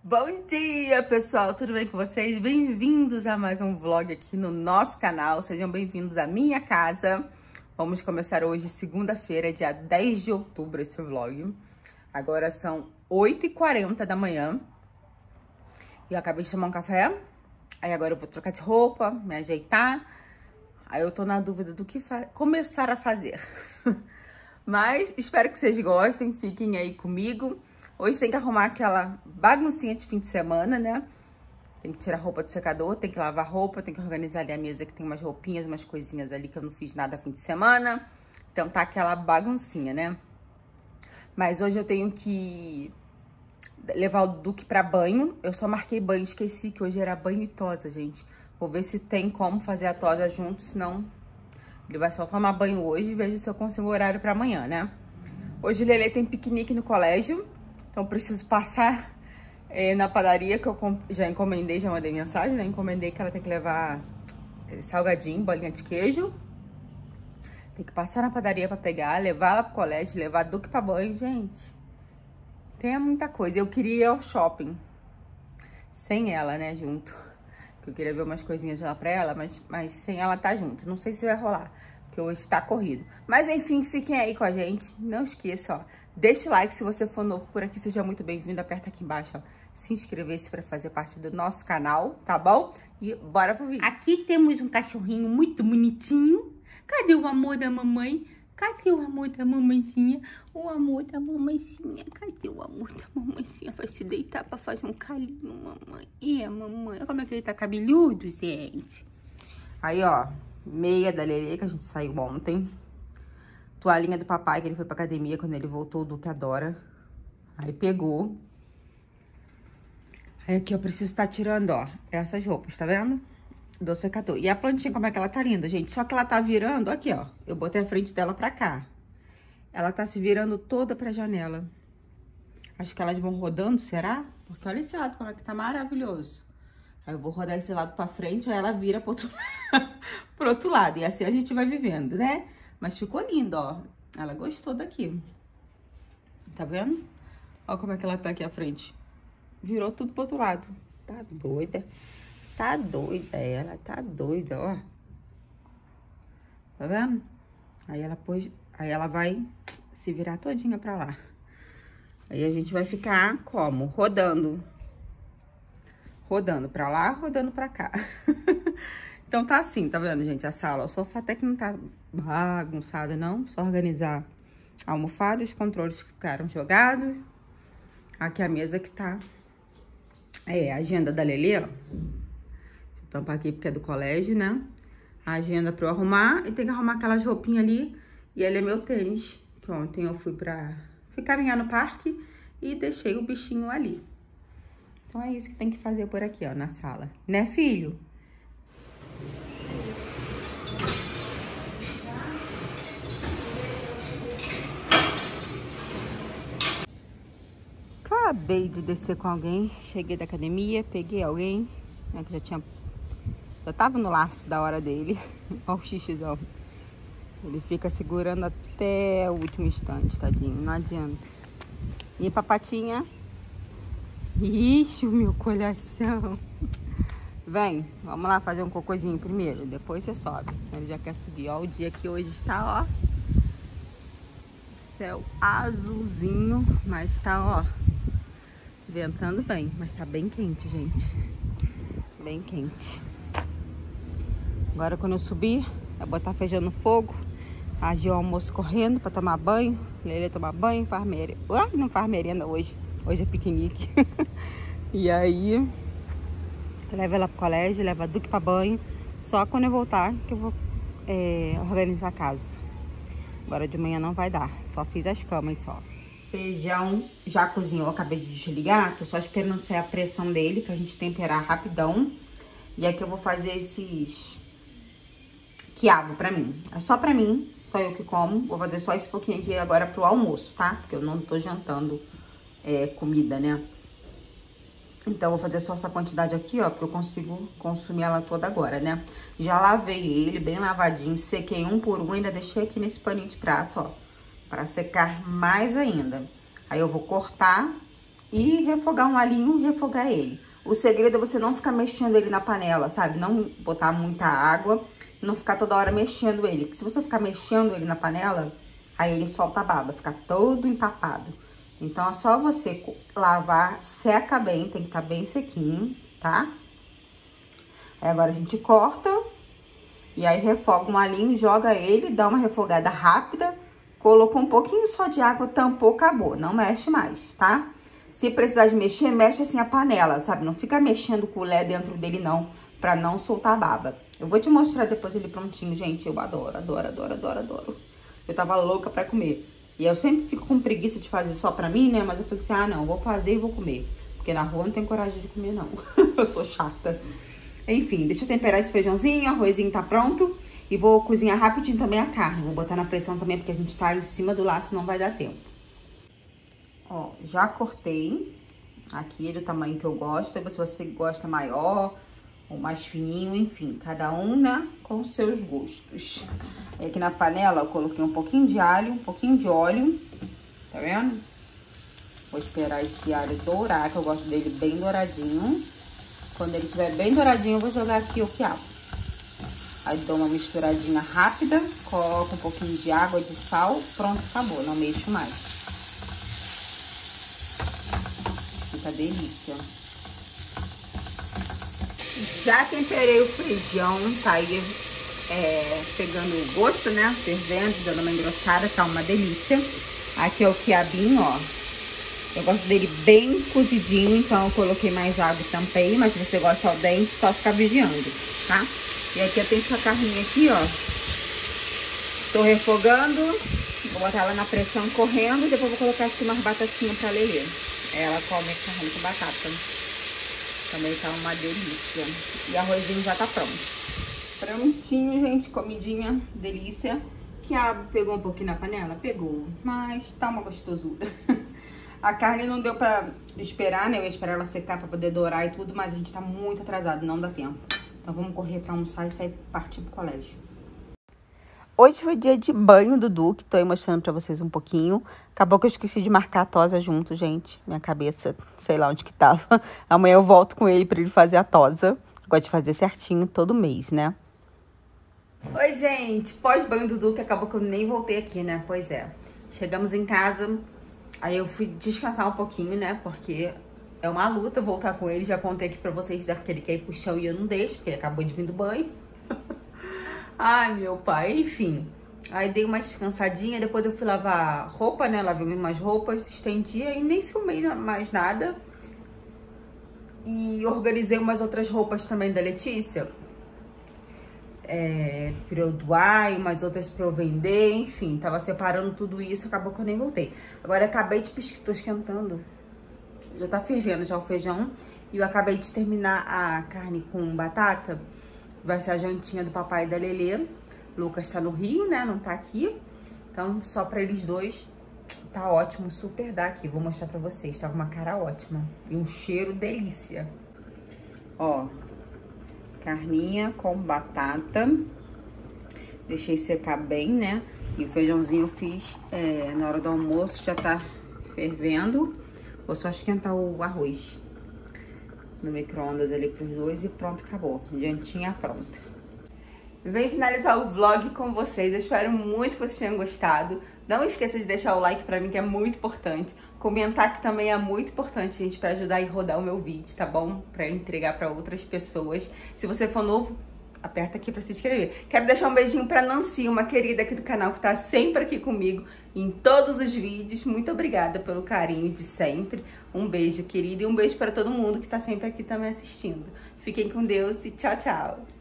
Bom dia, pessoal! Tudo bem com vocês? Bem-vindos a mais um vlog aqui no nosso canal. Sejam bem-vindos à minha casa. Vamos começar hoje, segunda-feira, dia 10 de outubro, esse vlog. Agora são 8h40 da manhã. E eu acabei de tomar um café. Aí agora eu vou trocar de roupa, me ajeitar. Aí eu tô na dúvida do que começar a fazer. Mas espero que vocês gostem, fiquem aí comigo. Hoje tem que arrumar aquela baguncinha de fim de semana, né? Tem que tirar a roupa do secador, tem que lavar roupa, tem que organizar ali a mesa que tem umas roupinhas, umas coisinhas ali que eu não fiz nada fim de semana. Então tá aquela baguncinha, né? Mas hoje eu tenho que levar o Duque pra banho. Eu só marquei banho, esqueci que hoje era banho e tosa, gente. Vou ver se tem como fazer a tosa junto, senão ele vai só tomar banho hoje e vejo se eu consigo horário pra amanhã, né? Hoje o Lelê tem piquenique no colégio. Então, preciso passar na padaria, que eu já encomendei, já mandei mensagem, né? Encomendei que ela tem que levar salgadinho, bolinha de queijo. Tem que passar na padaria pra pegar, levar ela pro colégio, levar Duque pra banho, gente. Tem muita coisa. Eu queria ir ao shopping, sem ela, né, junto. Que eu queria ver umas coisinhas lá pra ela, mas sem ela tá junto. Não sei se vai rolar, porque hoje tá corrido. Mas, enfim, fiquem aí com a gente. Não esqueça, ó. Deixa o like se você for novo por aqui, seja muito bem-vindo. Aperta aqui embaixo, ó, se inscrever-se para fazer parte do nosso canal, tá bom? E bora pro vídeo. Aqui temos um cachorrinho muito bonitinho. Cadê o amor da mamãe? Cadê o amor da mamãezinha? O amor da mamãezinha. Cadê o amor da mamãezinha? Vai se deitar para fazer um carinho, mamãe. E a mamãe? Olha como é que ele tá cabeludo, gente. Aí, ó, meia da Lelê que a gente saiu ontem. Toalhinha do papai, que ele foi pra academia quando ele voltou, o Duque adora. Aí pegou. Aí aqui eu preciso estar tirando, ó, essas roupas, tá vendo? Do secador. E a plantinha, como é que ela tá linda, gente? Só que ela tá virando, aqui, ó. Eu botei a frente dela pra cá. Ela tá se virando toda pra janela. Acho que elas vão rodando, será? Porque olha esse lado, como é que tá maravilhoso. Aí eu vou rodar esse lado pra frente, aí ela vira pro outro lado. E assim a gente vai vivendo, né? Mas ficou lindo, ó. Ela gostou daqui. Tá vendo? Ó como é que ela tá aqui à frente. Virou tudo pro outro lado. Tá doida. Tá doida ela. Tá doida, ó. Tá vendo? Aí ela vai se virar todinha pra lá. Aí a gente vai ficar como? Rodando. Rodando pra lá, rodando pra cá. Então tá assim, tá vendo, gente, a sala. O sofá até que não tá bagunçado, não. Só organizar a almofada, os controles que ficaram jogados. Aqui a mesa que tá... a agenda da Lelê, ó. Deixa eu tampar aqui porque é do colégio, né? A agenda pra eu arrumar. E tem que arrumar aquelas roupinhas ali. E ali é meu tênis. Que ontem eu fui caminhar no parque e deixei o bichinho ali. Então é isso que tem que fazer por aqui, ó, na sala. Né, filho? Acabei de descer com alguém, cheguei da academia, peguei alguém, né, que já tava no laço da hora dele. Olha o xixizão. Ele fica segurando até o último instante, tadinho, não adianta. E papatinha. Ixi, o meu coração. Vem, vamos lá fazer um cocôzinho primeiro, depois você sobe. Ele já quer subir, ó, o dia que hoje está, ó. Céu azulzinho, mas tá, ó, ventando bem, mas tá bem quente, gente. Bem quente. Agora quando eu subir, é botar feijão no fogo, agir o almoço correndo pra tomar banho, Lelê tomar banho, faz merenda. Não faz merenda hoje, hoje é piquenique. E aí, leva ela pro colégio, leva a Duque pra banho, só quando eu voltar que eu vou organizar a casa. Agora de manhã não vai dar, só fiz as camas só. Feijão já cozinhou, acabei de desligar, tô só esperando sair a pressão dele pra gente temperar rapidão. E aqui eu vou fazer esses quiabo pra mim. É só pra mim, só eu que como. Vou fazer só esse pouquinho aqui agora pro almoço, tá? Porque eu não tô jantando comida, né? Então, eu vou fazer só essa quantidade aqui, ó, porque eu consigo consumir ela toda agora, né? Já lavei ele, bem lavadinho, sequei um por um, ainda deixei aqui nesse paninho de prato, ó, pra secar mais ainda. Aí eu vou cortar e refogar um alhinho e refogar ele. O segredo é você não ficar mexendo ele na panela, sabe? Não botar muita água, não ficar toda hora mexendo ele. Porque se você ficar mexendo ele na panela, aí ele solta a baba, fica todo empapado. Então, é só você lavar, seca bem, tem que estar bem sequinho, tá? Aí agora a gente corta e aí refoga um alhinho, joga ele, dá uma refogada rápida, colocou um pouquinho só de água, tampou, acabou. Não mexe mais, tá? Se precisar de mexer, mexe assim a panela, sabe? Não fica mexendo o colher dentro dele não, pra não soltar a baba. Eu vou te mostrar depois ele prontinho, gente. Eu adoro, adoro, adoro, adoro, adoro. Eu tava louca pra comer. E eu sempre fico com preguiça de fazer só pra mim, né? Mas eu falei assim, ah, não, vou fazer e vou comer. Porque na rua não tenho coragem de comer, não. Eu sou chata. Enfim, deixa eu temperar esse feijãozinho, arrozinho tá pronto. E vou cozinhar rapidinho também a carne. Vou botar na pressão também, porque a gente tá em cima do laço, não vai dar tempo. Ó, já cortei. Aqui é do tamanho que eu gosto. Se você gosta maior ou mais fininho, enfim. Cada um, né, com seus gostos. E aqui na panela eu coloquei um pouquinho de alho, um pouquinho de óleo. Tá vendo? Vou esperar esse alho dourar, que eu gosto dele bem douradinho. Quando ele estiver bem douradinho, eu vou jogar aqui o quiabo. Aí dou uma misturadinha rápida, coloco um pouquinho de água, de sal, pronto, acabou, não mexo mais. Fica delícia. Já temperei o feijão, tá aí pegando o gosto, né, fervendo, dando uma engrossada, tá uma delícia. Aqui é o quiabinho, ó. Eu gosto dele bem cozidinho, então eu coloquei mais água e tampei, mas se você gosta ao dente, só ficar vigiando, tá? E aqui eu tenho essa carninha aqui, ó. Tô refogando, vou botar ela na pressão correndo e depois vou colocar aqui umas batatinhas pra Lelê. Ela come carne com batata. Também tá uma delícia. E arrozinho já tá pronto. Prontinho, gente, comidinha, delícia. Quiabo pegou um pouquinho na panela? Pegou, mas tá uma gostosura. A carne não deu pra esperar, né? Eu ia esperar ela secar pra poder dourar e tudo, mas a gente tá muito atrasado, não dá tempo. Então vamos correr pra almoçar e sair partir pro colégio. Hoje foi dia de banho do Duque, tô aí mostrando pra vocês um pouquinho. Acabou que eu esqueci de marcar a tosa junto, gente. Minha cabeça, sei lá onde que tava. Amanhã eu volto com ele pra ele fazer a tosa. Gosto de fazer certinho todo mês, né? Oi, gente. Pós-banho do Duque, acabou que eu nem voltei aqui, né? Pois é. Chegamos em casa, aí eu fui descansar um pouquinho, né? Porque é uma luta voltar com ele. Já contei aqui pra vocês que ele quer ir pro chão e eu não deixo, porque ele acabou de vir do banho. Ai, meu pai, enfim. Aí dei uma descansadinha, depois eu fui lavar roupa, né? Lavei umas roupas, estendi e nem filmei mais nada. E organizei umas outras roupas também da Letícia. Pra eu doar e umas outras pra eu vender, enfim. Tava separando tudo isso, acabou que eu nem voltei. Agora acabei de tô esquentando. Já tá fervendo já o feijão. E eu acabei de terminar a carne com batata. Vai ser a jantinha do papai e da Lelê. Lucas tá no Rio, né? Não tá aqui. Então, só pra eles dois, tá ótimo. Super dá aqui. Vou mostrar pra vocês. Tá com uma cara ótima. E um cheiro delícia. Ó. Carninha com batata. Deixei secar bem, né? E o feijãozinho eu fiz na hora do almoço. Já tá fervendo. Vou só esquentar o arroz no micro-ondas ali pros dois e pronto, acabou. Jantinha pronta. Vem finalizar o vlog com vocês. Eu espero muito que vocês tenham gostado. Não esqueça de deixar o like pra mim, que é muito importante. Comentar, que também é muito importante, gente, pra ajudar a rodar o meu vídeo, tá bom? Pra entregar pra outras pessoas. Se você for novo, aperta aqui pra se inscrever. Quero deixar um beijinho pra Nancy, uma querida aqui do canal que tá sempre aqui comigo em todos os vídeos. Muito obrigada pelo carinho de sempre. Um beijo, querida, e um beijo pra todo mundo que tá sempre aqui também assistindo. Fiquem com Deus e tchau, tchau.